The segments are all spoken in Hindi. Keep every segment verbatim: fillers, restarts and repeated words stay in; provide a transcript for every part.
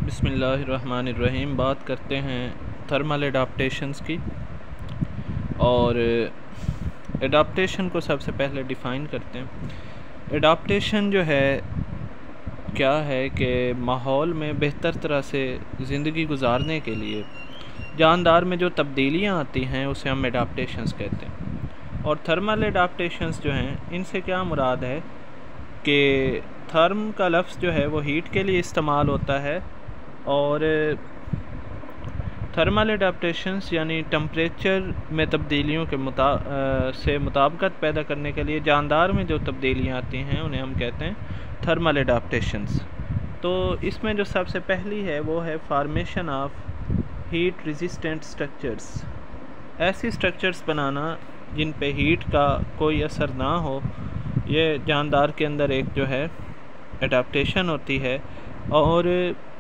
बिस्मिल्लाहिर्रहमानिर्रहीम। बात करते हैं थर्मल एडाप्टेशंस की। और एडाप्टेशन को सबसे पहले डिफ़ाइन करते हैं। एडाप्टेशन जो है क्या है कि माहौल में बेहतर तरह से ज़िंदगी गुजारने के लिए जानदार में जो तब्दीलियाँ आती हैं उसे हम एडाप्टेशंस कहते हैं। और थर्मल एडाप्टेशंस जो हैं इनसे क्या मुराद है कि थर्म का लफ्ज़ जो है वो हीट के लिए इस्तेमाल होता है, और थर्मल एडाप्टेशंस यानी टम्परेचर में तब्दीलियों के मुता से मुताबिकत पैदा करने के लिए जानदार में जो तब्दीलियाँ आती हैं उन्हें हम कहते हैं थर्मल एडाप्टेशंस। तो इसमें जो सबसे पहली है वो है formation of heat resistant structures. ऐसी स्ट्रक्चर्स बनाना जिन पे हीट का कोई असर ना हो, ये जानदार के अंदर एक जो है एडाप्टेशन होती है। और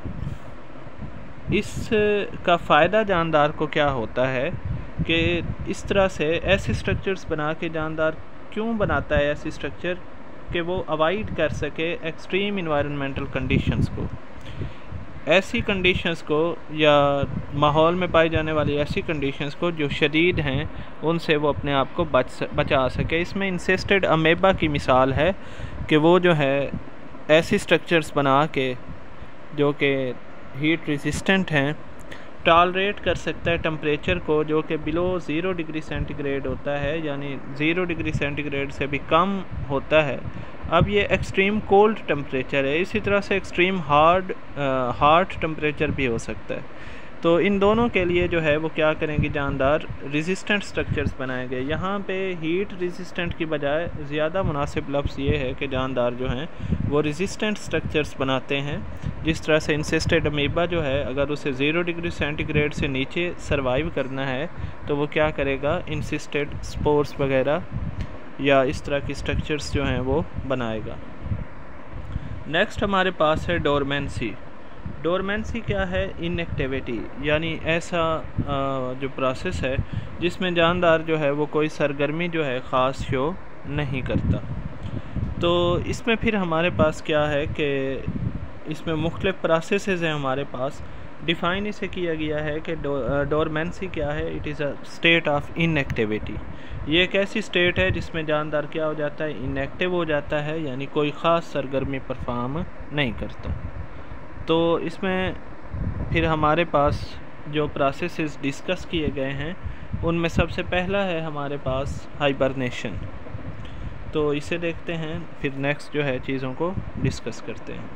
इस का फ़ायदा जानदार को क्या होता है कि इस तरह से ऐसे स्ट्रक्चर्स बना के जानदार क्यों बनाता है ऐसी स्ट्रक्चर कि वो अवॉइड कर सके एक्सट्रीम इन्वायरमेंटल कंडीशंस को, ऐसी कंडीशंस को या माहौल में पाई जाने वाली ऐसी कंडीशंस को जो शदीद हैं उनसे वो अपने आप को बच बचा सके। इसमें इंसेस्टेड अमेबा की मिसाल है कि वो जो है ऐसी स्ट्रक्चर्स बना के जो कि हीट रेजिस्टेंट हैं, टॉलरेट कर सकता है टेम्परेचर को जो कि बिलो ज़ीरो डिग्री सेंटीग्रेड होता है, यानी ज़ीरो डिग्री सेंटीग्रेड से भी कम होता है। अब ये एक्सट्रीम कोल्ड टेम्परेचर है, इसी तरह से एक्सट्रीम हार्ड हार्ट टेम्परेचर भी हो सकता है। तो इन दोनों के लिए जो है वो क्या करेंगे, जानदार रेजिस्टेंट स्ट्रक्चर्स बनाएंगे। यहाँ पे हीट रेजिस्टेंट की बजाय ज़्यादा मुनासिब लफ्ज़ ये है कि जानदार जो हैं वो रेजिस्टेंट स्ट्रक्चर्स बनाते हैं। जिस तरह से इंसेस्टेड अमीबा जो है अगर उसे ज़ीरो डिग्री सेंटीग्रेड से नीचे सर्वाइव करना है तो वो क्या करेगा, इंसिस्टेड स्पोर्स वगैरह या इस तरह की स्ट्रक्चर्स जो हैं वो बनाएगा। नेक्स्ट हमारे पास है डोरमेंसी। डोरमेंसी क्या है, इनएक्टिविटी, यानी ऐसा जो प्रोसेस है जिसमें जानदार जो है वो कोई सरगर्मी जो है ख़ास शो नहीं करता। तो इसमें फिर हमारे पास क्या है कि इसमें मुख्तलिफ़ प्रोसेसेस हैं हमारे पास। डिफ़ाइन इसे किया गया है कि डोरमेंसी क्या है, it is a state of inactivity. ये एक ऐसी स्टेट है जिसमें जानदार क्या हो जाता है, इनएक्टिव हो जाता है, यानी कोई ख़ास सरगर्मी परफॉर्म नहीं करता। तो इसमें फिर हमारे पास जो प्रोसेसेस डिस्कस किए गए हैं उनमें सबसे पहला है हमारे पास हाइबरनेशन। तो इसे देखते हैं, फिर नेक्स्ट जो है चीज़ों को डिस्कस करते हैं।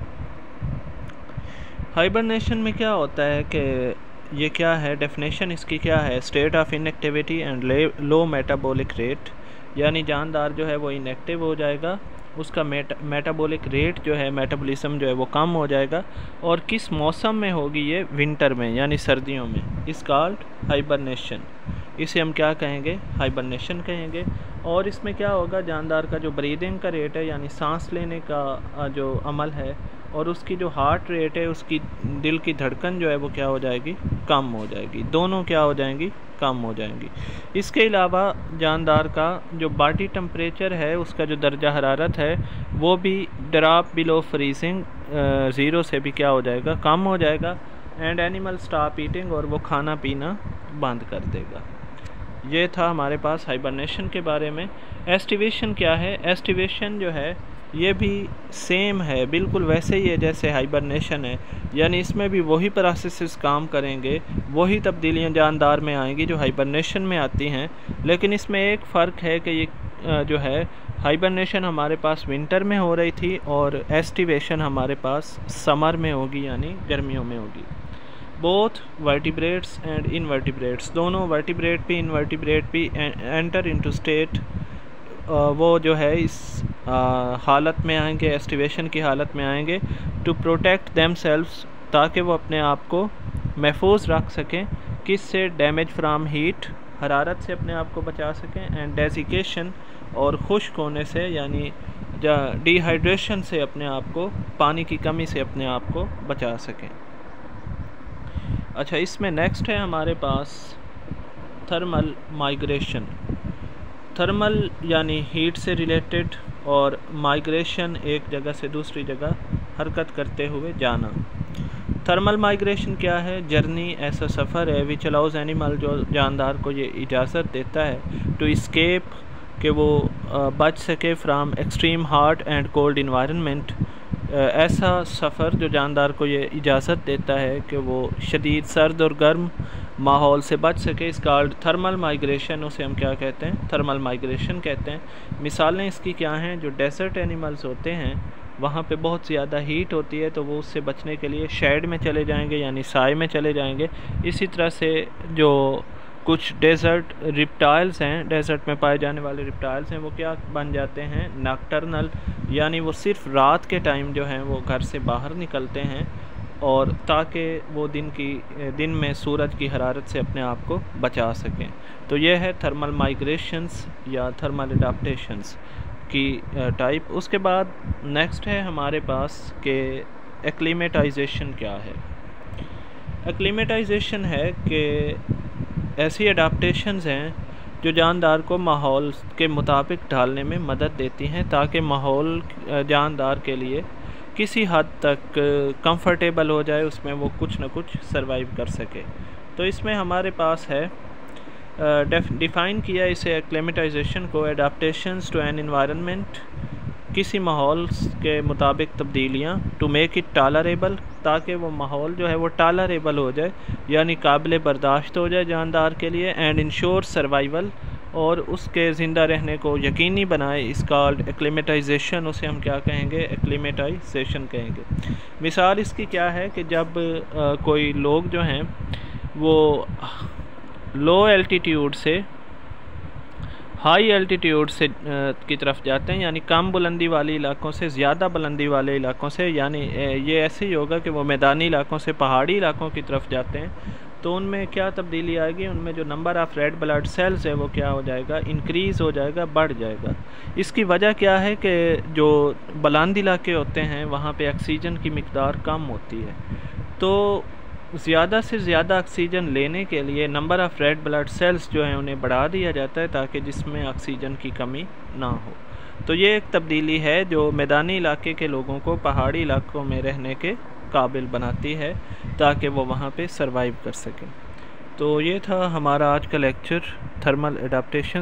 हाइबरनेशन में क्या होता है कि ये क्या है, डेफिनेशन इसकी क्या है, state of inactivity and low metabolic rate, यानी जानदार जो है वो इनएक्टिव हो जाएगा, उसका मेटा मेटाबॉलिक रेट जो है, मेटाबॉलिज्म जो है वो कम हो जाएगा। और किस मौसम में होगी ये, विंटर में यानी सर्दियों में। इस कॉल्ड हाइबरनेशन, इसे हम क्या कहेंगे, हाइबरनेशन कहेंगे। और इसमें क्या होगा, जानदार का जो ब्रीदिंग का रेट है यानी सांस लेने का जो अमल है, और उसकी जो हार्ट रेट है, उसकी दिल की धड़कन जो है वो क्या हो जाएगी, कम हो जाएगी। दोनों क्या हो जाएंगी, कम हो जाएंगी। इसके अलावा जानदार का जो बॉडी टेम्परेचर है, उसका जो दर्जा हरारत है वो भी ड्रॉप बिलो फ्रीजिंग ज़ीरो से भी क्या हो जाएगा, कम हो जाएगा। एंड एनिमल स्टॉप ईटिंग, और वो खाना पीना बंद कर देगा। ये था हमारे पास हाइबरनेशन के बारे में। एस्टिवेशन क्या है, एस्टिवेशन जो है ये भी सेम है, बिल्कुल वैसे ही है जैसे हाइबरनेशन है, यानी इसमें भी वही प्रोसेसेस काम करेंगे, वही तब्दीलियाँ जानदार में आएंगी जो हाइबरनेशन में आती हैं। लेकिन इसमें एक फ़र्क है कि ये जो है हाइबरनेशन हमारे पास विंटर में हो रही थी और एस्टिवेशन हमारे पास समर में होगी, यानी गर्मियों में होगी। बोथ वर्टिब्रेट्स एंड इनवर्टिब्रेट्स, दोनों वर्टिब्रेट भी इनवर्टिब्रेट भी एंटर इनटू स्टेट, वो जो है इस आ, हालत में आएंगे, एस्टिवेशन की हालत में आएंगे, टू प्रोटेक्ट देमसेल्व्स, ताकि वो अपने आप को महफूज रख सकें, किससे, डैमेज फ्राम हीट, हरारत से अपने आप को बचा सकें, एंड डेजिकेशन, और खुश्क होने से यानी डिहाइड्रेशन से अपने आप को, पानी की कमी से अपने आप को बचा सकें। अच्छा, इसमें नेक्स्ट है हमारे पास थर्मल माइग्रेशन। थर्मल यानी हीट से रिलेटेड, और माइग्रेशन एक जगह से दूसरी जगह हरकत करते हुए जाना। थर्मल माइग्रेशन क्या है? जर्नी ऐसा सफ़र है विच अलाउज एनिमल, जो जानदार को ये इजाज़त देता है टू इस्केप, कि वो बच सके from extreme hard and cold environment. ऐसा सफ़र जो जानदार को ये इजाज़त देता है कि वो शदीद सर्द और गर्म माहौल से बच सके। इस कॉल्ड थर्मल माइग्रेशन, उसे हम क्या कहते हैं? थर्मल माइग्रेशन कहते हैं। मिसालें इसकी क्या हैं? जो डेजर्ट एनिमल्स होते हैं वहाँ पे बहुत ज़्यादा हीट होती है, तो वो उससे बचने के लिए शेड में चले जाएंगे, यानी साए में चले जाएंगे। इसी तरह से जो कुछ डेजर्ट रिप्टाइल्स हैं, डेजर्ट में पाए जाने वाले रिप्टाइल्स हैं, वो क्या बन जाते हैं? नॉकटर्नल, यानी वो सिर्फ रात के टाइम जो हैं वो घर से बाहर निकलते हैं, और ताकि वो दिन की दिन में सूरज की हरारत से अपने आप को बचा सकें। तो ये है थर्मल माइग्रेशंस या थर्मल अडाप्टेशंस की टाइप। उसके बाद नेक्स्ट है हमारे पास कि एक्लीमेटाइजेशन क्या है। एक्लीमेटाइजेशन है कि ऐसी अडाप्टेशंस हैं जो जानदार को माहौल के मुताबिक ढालने में मदद देती हैं, ताकि माहौल जानदार के लिए किसी हद तक कंफर्टेबल हो जाए, उसमें वो कुछ न कुछ सरवाइव कर सके। तो इसमें हमारे पास है डिफ़ाइन uh, किया इसे एक्लेमेटाइजेशन को, एडाप्टेशंस टू एन एनवायरनमेंट, किसी माहौल के मुताबिक तब्दीलियाँ, टू मेक इट टॉलरेबल, ताकि वो माहौल जो है वो टॉलरेबल हो जाए, यानी काबिल बर्दाश्त हो जाए जानदार के लिए, एंड इंश्योर सर्वाइवल, और उसके ज़िंदा रहने को यकीनी बनाए। इस कॉल्ड एक्लेमेटाइजेशन, उसे हम क्या कहेंगे? एक्लेमेटाइजेशन कहेंगे। मिसाल इसकी क्या है कि जब आ, कोई लोग जो हैं वो लो एल्टीट्यूड से हाई एल्टीट्यूड से की तरफ जाते हैं, यानी कम बुलंदी वाले इलाकों से ज़्यादा बुलंदी वाले इलाकों से, यानी ये ऐसे ही होगा कि वो मैदानी इलाकों से पहाड़ी इलाकों की तरफ जाते हैं, तो उनमें क्या तब्दीली आएगी? उनमें जो number of red blood cells है वो क्या हो जाएगा? इंक्रीज़ हो जाएगा, बढ़ जाएगा। इसकी वजह क्या है कि जो बुलंद इलाके होते हैं वहाँ पे ऑक्सीजन की मिक़दार कम होती है, तो ज़्यादा से ज़्यादा ऑक्सीजन लेने के लिए number of red blood cells जो हैं उन्हें बढ़ा दिया जाता है, ताकि जिसमें ऑक्सीजन की कमी ना हो। तो ये एक तब्दीली है जो मैदानी इलाके के लोगों को पहाड़ी इलाकों में रहने के काबिल बनाती है, ताकि वो वहाँ पे सरवाइव कर सकें। तो ये था हमारा आज का लेक्चर, थर्मल एडाप्टेशन।